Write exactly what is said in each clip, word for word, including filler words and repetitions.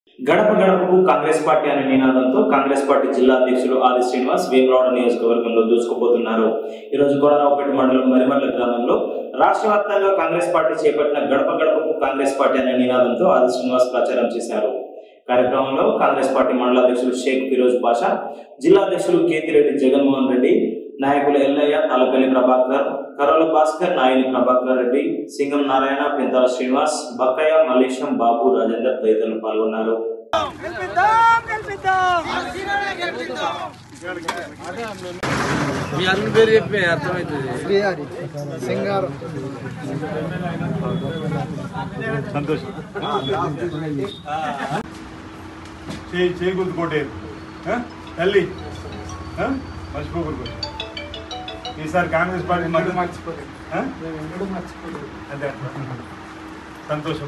గడప గడపకు కాంగ్రెస్ పార్టీ అనే నినాదంతో కాంగ్రెస్ పార్టీ జిల్లా అధ్యక్షులు ఆది శ్రీనివాస్ వేములవాడ నియోజకవర్గంలో దూసుకుపోతున్నారు. ఈ రోజు కోనరావుపేట మండలం మరిమర్ల గ్రామంలో రాష్ట్ర వ్యాప్తంగా కాంగ్రెస్ పార్టీ చేపట్టిన గడప గడపకు కాంగ్రెస్ పార్టీ అనే నినాదంతో ఆది శ్రీనివాస్ ప్రచారం చేశారు. కార్యక్రమంలో కాంగ్రెస్ పార్టీ మండల అధ్యక్షులు షేక్ ఫిరోజ్ బాషా, జిల్లా అధ్యక్షులు కేతిరెడ్డి జగన్మోహన్ రెడ్డి, నాయకులు ఎల్లయ్య, తాలపల్లి ప్రభాకర్, కరోల భాస్కర్, నాయని ప్రభాకర్ రెడ్డి, సింగం నారాయణ, పెంతాల శ్రీనివాస్, బక్కయ్య, మల్లేశం, బాబు, రాజేందర్ తదితరులు పాల్గొన్నారు. చేయకూడదు తల్లి మర్చిపోకూడదు. ఈసారి కాంగ్రెస్ పార్టీ మళ్ళీ మర్చిపోలేదు. అదే సంతోషం.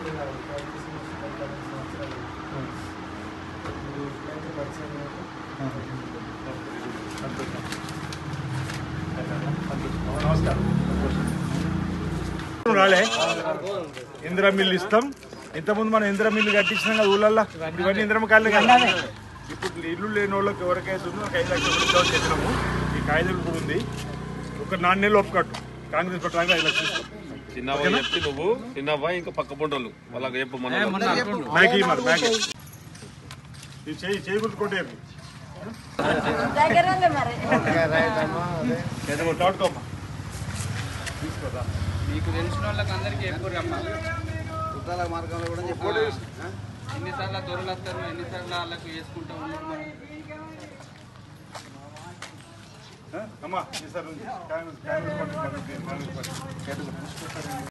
నమస్కారం. రాలే ఇందిరా మిల్లు ఇస్తాం. ఇంతకుముందు మనం ఇందిరా మిల్లు కట్టించినాం కదా ఊళ్ళల్లో. ఇవన్నీ ఇందిరమ్మ కాళ్ళు కదా. ఇప్పుడు ఇల్లు లేని వాళ్ళకి ఎవరికైతే ఉందో ఒక ఐదు లక్షలు ఇద్దామని చెప్పినాము. ఈ కాగితాలు కూడా ఉంది. ఒక నాలుగు నెలలు ఒప్పుకట్టు కాంగ్రెస్ పట్టాలి ఐదు లక్షలు చిన్నవ్వ చెప్తే నువ్వు చిన్నవ్వ ఇంకా పక్క పొంటలు వాళ్ళకి చెప్పు. మన మ్యాగీ మరి మ్యాగీ ఇది చేయి చేయకూడదు కొట్టేది. తీసుకోదా మీకు తెలిసిన వాళ్ళకి అందరికీ ఎప్పుడు రమ్మా. చుట్టాల మార్గంలో కూడా చెప్పాలి. ఎన్నిసార్లు దొరలు వస్తారు, ఎన్నిసార్లు వాళ్ళకు వేసుకుంటూ ఉన్నారు. అమ్మా ఈసారి కాంగ్రెస్ కాంగ్రెస్ పార్టీ